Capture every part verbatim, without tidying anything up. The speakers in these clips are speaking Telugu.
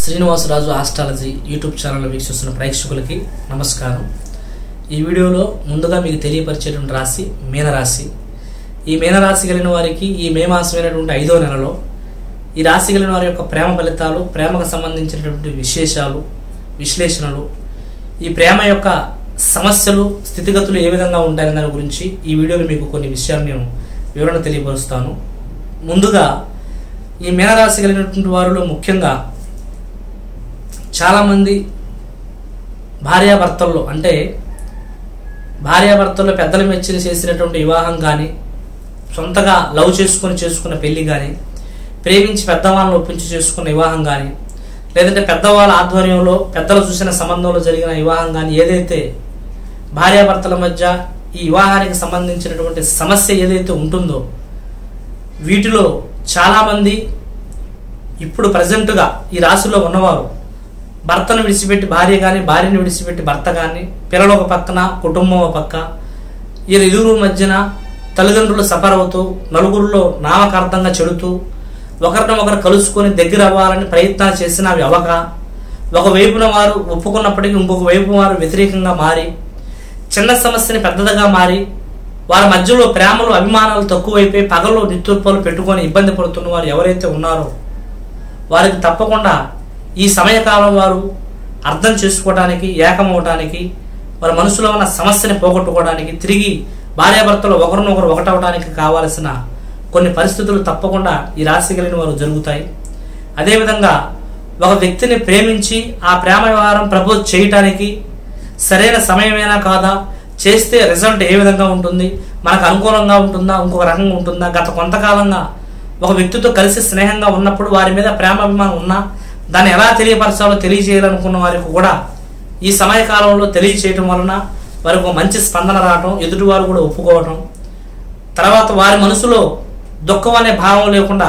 శ్రీనివాసరాజు ఆస్ట్రాలజీ యూట్యూబ్ ఛానల్ వీక్షిస్తున్న ప్రేక్షకులకి నమస్కారం। ఈ వీడియోలో ముందుగా మీకు తెలియపరిచేటువంటి రాశి మీనరాశి। ఈ మీనరాశి కలిగిన వారికి ఈ మే మాసమైనటువంటి ఐదో నెలలో ఈ రాశి కలిగిన వారి యొక్క ప్రేమ ఫలితాలు, ప్రేమకు సంబంధించినటువంటి విశేషాలు, విశ్లేషణలు, ఈ ప్రేమ యొక్క సమస్యలు, స్థితిగతులు ఏ విధంగా ఉంటాయనే దాని గురించి ఈ వీడియోలో మీకు కొన్ని విషయాలు నేను వివరణ తెలియపరుస్తాను। ముందుగా ఈ మీనరాశి కలిగినటువంటి వారిలో ముఖ్యంగా చాలామంది భార్యాభర్తల్లో అంటే భార్యాభర్తల్లో పెద్దల మెచ్చిన చేసినటువంటి వివాహం కానీ, సొంతగా లవ్ చేసుకొని చేసుకున్న పెళ్లి కానీ, ప్రేమించి పెద్దవాళ్ళని ఒప్పించి చేసుకున్న వివాహం కానీ, లేదంటే పెద్దవాళ్ళ ఆధ్వర్యంలో పెద్దలు చూసిన సంబంధంలో జరిగిన వివాహం కానీ, ఏదైతే భార్యాభర్తల మధ్య ఈ వివాహానికి సంబంధించినటువంటి సమస్య ఏదైతే ఉంటుందో వీటిలో చాలామంది ఇప్పుడు ప్రజెంట్గా ఈ రాశిలో ఉన్నవారు భర్తను విడిచిపెట్టి భార్య కానీ, భార్యను విడిచిపెట్టి భర్త కానీ, పిల్లలు ఒక పక్కన, కుటుంబం ఒక పక్క, ఈ ఇరువురు మధ్యన తల్లిదండ్రులు సఫర్ అవుతూ, నలుగురిలో నామకార్థంగా చెడుతూ, ఒకరిని ఒకరు కలుసుకొని దగ్గర అవ్వాలని ప్రయత్నాలు చేసిన అవి అవక, ఒకవైపున వారు ఒప్పుకున్నప్పటికీ ఇంకొక వైపు వారు వ్యతిరేకంగా మారి, చిన్న సమస్యని పెద్దదిగా మారి, వారి మధ్యలో ప్రేమలు, అభిమానాలు తక్కువైపోయి పగలు నిట్టూర్పులు పెట్టుకొని ఇబ్బంది పడుతున్న వారు ఎవరైతే ఉన్నారో వారికి తప్పకుండా ఈ సమయకాలం వారు అర్థం చేసుకోవడానికి, ఏకమవడానికి, వారి మనసులో ఉన్న సమస్యని పోగొట్టుకోవడానికి, తిరిగి భార్యాభర్తలు ఒకరినొకరు ఒకటవడానికి కావాల్సిన కొన్ని పరిస్థితులు తప్పకుండా ఈ రాశి కలిగిన వారు జరుగుతాయి। అదేవిధంగా ఒక వ్యక్తిని ప్రేమించి ఆ ప్రేమ వ్యవహారం ప్రపోజ్ చేయటానికి సరైన సమయమేనా కాదా, చేస్తే రిజల్ట్ ఏ విధంగా ఉంటుంది, మనకు అనుకూలంగా ఉంటుందా, ఇంకొక రకంగా ఉంటుందా, గత కొంతకాలంగా ఒక వ్యక్తితో కలిసి స్నేహంగా ఉన్నప్పుడు వారి మీద ప్రేమాభిమానం ఉన్నా దాన్ని ఎలా తెలియపరచాలో తెలియజేయాలనుకున్న వారికి కూడా ఈ సమయకాలంలో తెలియచేయటం వలన వారికి ఒక మంచి స్పందన రావటం, ఎదుటివారు కూడా ఒప్పుకోవటం, తర్వాత వారి మనసులో దుఃఖం అనే భావం లేకుండా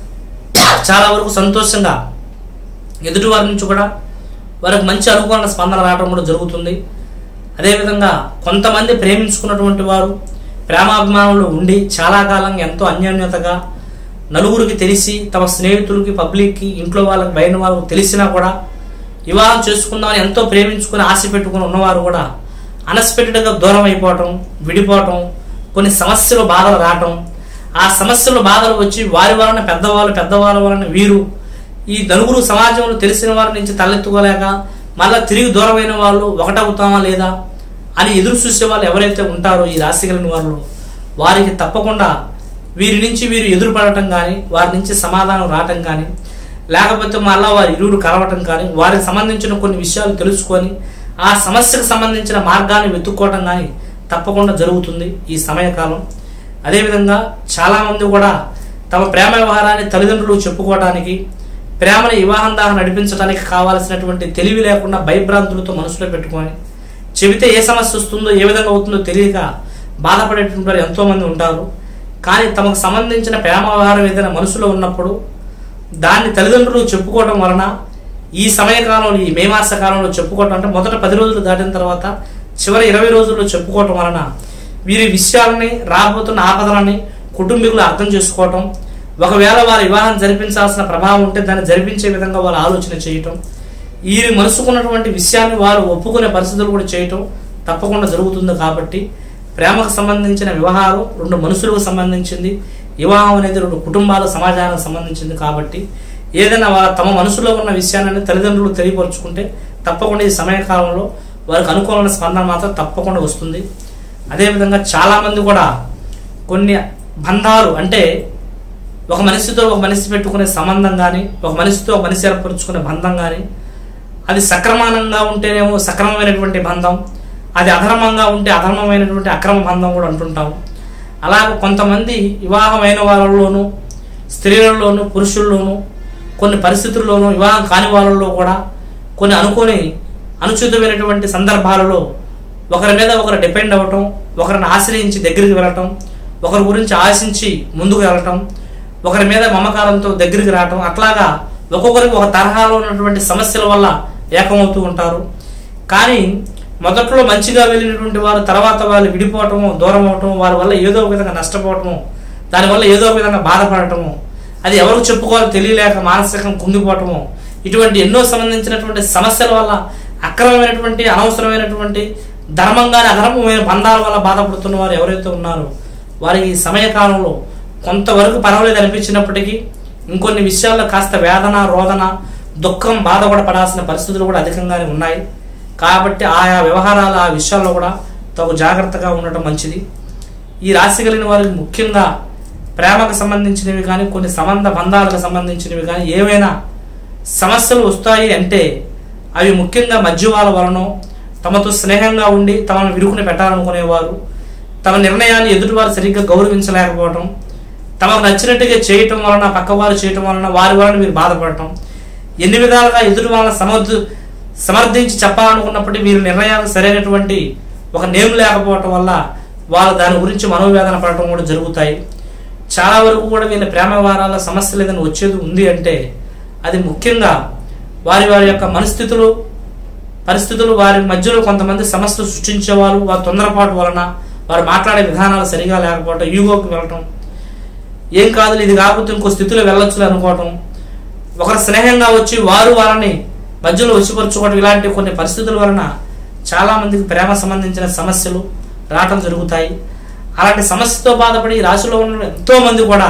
చాలా వరకు సంతోషంగా ఎదుటివారి నుంచి కూడా వారికి మంచి అనుకూల స్పందన రావడం కూడా జరుగుతుంది। అదేవిధంగా కొంతమంది ప్రేమించుకున్నటువంటి వారు ప్రేమాభిమానంలో ఉండి చాలా కాలంగా ఎంతో అన్యోన్యతగా నలుగురికి తెలిసి, తమ స్నేహితులకి, పబ్లిక్కి, ఇంట్లో వాళ్ళకి, బయట వాళ్ళకి తెలిసినా కూడా వివాహం చేసుకుందామని ఎంతో ప్రేమించుకుని ఆశ పెట్టుకుని ఉన్నవారు కూడా అన్ఎక్స్పెక్టెడ్గా దూరం అయిపోవటం, విడిపోవటం, కొన్ని సమస్యలు బాధలు రావటం, ఆ సమస్యలు బాధలు వచ్చి వారి వలన పెద్దవాళ్ళు, పెద్దవాళ్ళ వలన వీరు ఈ నలుగురు సమాజంలో తెలిసిన వారి నుంచి తలెత్తుకోలేక మళ్ళీ తిరిగి దూరమైన వాళ్ళు ఒకటవుతామా లేదా అని ఎదురు చూసే వాళ్ళు ఎవరైతే ఉంటారో ఈ రాశి కలిగిన వాళ్ళు వారికి తప్పకుండా వీరి నుంచి వీరు ఎదురుపడటం కానీ, వారి నుంచి సమాధానం రావటం కానీ, లేకపోతే మళ్ళా వారి ఇరువురు కలవటం కానీ, వారికి సంబంధించిన కొన్ని విషయాలు తెలుసుకొని ఆ సమస్యకు సంబంధించిన మార్గాన్ని వెతుక్కోవటం కానీ తప్పకుండా జరుగుతుంది ఈ సమయకాలం। అదేవిధంగా చాలామంది కూడా తమ ప్రేమ వ్యవహారాన్ని తల్లిదండ్రులు చెప్పుకోవడానికి, ప్రేమను వివాహం దాకా నడిపించడానికి కావాల్సినటువంటి తెలివి లేకుండా భయభ్రాంతులతో మనసులో పెట్టుకొని చెబితే ఏ సమస్య వస్తుందో, ఏ విధంగా అవుతుందో తెలియక బాధపడేటువంటి వారు ఎంతోమంది ఉంటారు। కానీ తమకు సంబంధించిన ప్రేమ వ్యవహారం ఏదైనా మనసులో ఉన్నప్పుడు దాన్ని తల్లిదండ్రులు చెప్పుకోవడం వలన ఈ సమయకాలంలో, ఈ మే మాస కాలంలో చెప్పుకోవటం అంటే మొదట పది రోజులు దాటిన తర్వాత చివరి ఇరవై రోజుల్లో చెప్పుకోవటం వలన వీరి విషయాలని, రాబోతున్న ఆపదలని కుటుంబీకులు అర్థం చేసుకోవటం, ఒకవేళ వారి వివాహం జరిపించాల్సిన ప్రభావం ఉంటే దాన్ని జరిపించే విధంగా వారు ఆలోచన చేయటం, వీరి మనసుకున్నటువంటి విషయాన్ని వారు ఒప్పుకునే పరిస్థితులు కూడా చేయటం తప్పకుండా జరుగుతుంది। కాబట్టి ప్రేమకు సంబంధించిన వ్యవహారం రెండు మనుషులకు సంబంధించింది, వివాహం అనేది రెండు కుటుంబాల సమాజానికి సంబంధించింది। కాబట్టి ఏదైనా తమ మనసులో ఉన్న విషయాన్ని తల్లిదండ్రులు తెలియపరుచుకుంటే తప్పకుండా ఈ సమయకాలంలో వారికి అనుకూలమైన స్పందన మాత్రం తప్పకుండా వస్తుంది। అదేవిధంగా చాలామంది కూడా కొన్ని బంధాలు అంటే ఒక మనిషితో ఒక మనిషి పెట్టుకునే సంబంధం కానీ, ఒక మనిషితో ఒక మనిషి ఏర్పరచుకునే బంధం కానీ, అది సక్రమంగా ఉంటేనేమో సక్రమమైనటువంటి బంధం, అది అధర్మంగా ఉంటే అధర్మమైనటువంటి అక్రమ బంధం కూడా అంటుంటాం। అలాగే కొంతమంది వివాహమైన వాళ్ళలోనూ, స్త్రీలలోనూ, పురుషుల్లోనూ, కొన్ని పరిస్థితుల్లోనూ, వివాహం కాని వాళ్ళలో కూడా కొన్ని అనుకోని అనుచితమైనటువంటి సందర్భాలలో ఒకరి మీద ఒకరు డిపెండ్ అవ్వటం, ఒకరిని ఆశ్రయించి దగ్గరికి వెళ్ళటం, ఒకరి గురించి ఆశించి ముందుకు వెళ్ళటం, ఒకరి మీద మమకారంతో దగ్గరికి రావటం, అట్లాగా ఒక్కొక్కరికి ఒక తరహాలో ఉన్నటువంటి సమస్యల వల్ల ఏకమవుతూ ఉంటారు। కానీ మొదట్లో మంచిగా వెళ్ళినటువంటి వారు తర్వాత వాళ్ళు విడిపోవటము, దూరం అవటము, వారి వల్ల ఏదో ఒక విధంగా నష్టపోవటము, దానివల్ల ఏదో ఒక విధంగా బాధపడటము, అది ఎవరు చెప్పుకోవాలో తెలియలేక మానసికంగా కుంగిపోవటము, ఇటువంటి ఎన్నో సంబంధించినటువంటి సమస్యల వల్ల అక్రమమైనటువంటి అనవసరమైనటువంటి ధర్మంగానే అధర్మమైన బంధాల వల్ల బాధపడుతున్న వారు ఎవరైతే ఉన్నారో వారికి ఈ సమయకాలంలో కొంతవరకు పర్వాలేదు అనిపించినప్పటికీ ఇంకొన్ని విషయాల్లో కాస్త వేదన రోదన దుఃఖం బాధ కూడా పడాల్సిన పరిస్థితులు కూడా అధికంగానే ఉన్నాయి. కాబట్టి ఆయా వ్యవహారాల ఆ విషయాల్లో కూడా తగు జాగ్రత్తగా ఉండటం మంచిది. ఈ రాశి కలిగిన వారికి ముఖ్యంగా ప్రేమకు సంబంధించినవి కానీ కొన్ని సంబంధ బంధాలకు సంబంధించినవి కానీ ఏవైనా సమస్యలు వస్తాయి అంటే అవి ముఖ్యంగా మధ్యవాళ్ళ వలనో తమతో స్నేహంగా ఉండి తమను విరుకుని పెట్టాలనుకునేవారు తమ నిర్ణయాన్ని ఎదుటివారు సరిగ్గా గౌరవించలేకపోవటం, తమకు నచ్చినట్టుగా చేయటం వలన పక్కవారు చేయటం వలన వారి వలన మీరు బాధపడటం, ఎన్ని విధాలుగా ఎదుటి వాళ్ళని సమర్థ సమర్థించి చెప్పాలనుకున్నప్పటికీ వీరి నిర్ణయాలు సరైనటువంటి ఒక నేమ్ లేకపోవటం వల్ల వాళ్ళు దాని గురించి మనోవేదన పడటం కూడా జరుగుతాయి. చాలా వరకు కూడా వీళ్ళ ప్రేమ వ్యవహారాల సమస్యలు ఏదైనా వచ్చేది ఉంది అంటే అది ముఖ్యంగా వారి వారి యొక్క మనస్థితులు పరిస్థితులు వారి మధ్యలో కొంతమంది సమస్యలు సృష్టించేవారు వారి తొందరపాటు వలన వారు మాట్లాడే విధానాలు సరిగా లేకపోవటం, ఈగోకి వెళ్ళటం, ఏం కాదు ఇది కాకపోతే ఇంకో స్థితిలో వెళ్ళొచ్చు అనుకోవటం, ఒకరు స్నేహంగా వచ్చి వారు వాళ్ళని మధ్యలో వచ్చిపరుచుకోవడం, ఇలాంటి కొన్ని పరిస్థితుల వలన చాలా మందికి ప్రేమ సంబంధించిన సమస్యలు రావటం జరుగుతాయి. అలాంటి సమస్యతో బాధపడి రాశిలో ఉన్న ఎంతో మంది కూడా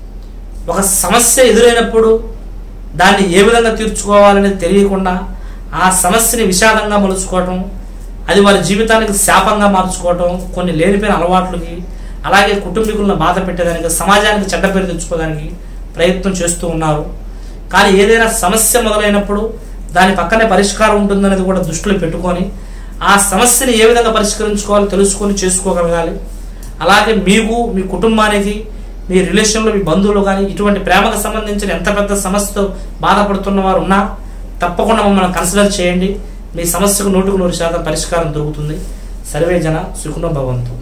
ఒక సమస్య ఎదురైనప్పుడు దాన్ని ఏ విధంగా తీర్చుకోవాలనేది తెలియకుండా ఆ సమస్యని విషాదంగా మలుచుకోవటం, అది వారి జీవితానికి శాపంగా మార్చుకోవటం, కొన్ని లేనిపోయిన అలవాట్లకి అలాగే కుటుంబీకులను బాధ పెట్టేదానికి సమాజానికి చెడ్డ పేరు తెచ్చుకోవడానికి ప్రయత్నం చేస్తూ ఉన్నారు. కానీ ఏదైనా సమస్య మొదలైనప్పుడు దాని పక్కనే పరిష్కారం ఉంటుందనేది కూడా దృష్టిలో పెట్టుకొని ఆ సమస్యని ఏ విధంగా పరిష్కరించుకోవాలో తెలుసుకొని చేసుకోగలగాలి. అలాగే మీకు మీ కుటుంబానికి మీ రిలేషన్లో మీ బంధువులు కానీ ఇటువంటి ప్రేమకు సంబంధించిన ఎంత పెద్ద సమస్యతో బాధపడుతున్న వారు ఉన్నా తప్పకుండా మమ్మల్ని కన్సిడర్ చేయండి. మీ సమస్యకు నూటికి నూరు శాతం పరిష్కారం దొరుకుతుంది. సర్వే జన సుఖినో భవంతు.